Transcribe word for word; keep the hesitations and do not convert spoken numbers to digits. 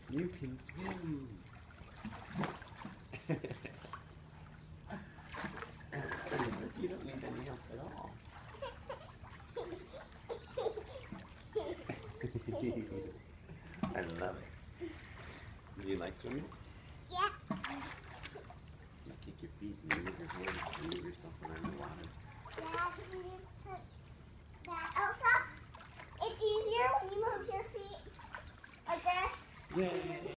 You can swim. You don't need any help at all. I love it. Do you like swimming? Yeah. You kick your feet and move your hands and move yourself around the water. Yeah, Elsa, it's easier when you move your feet like this. Yay!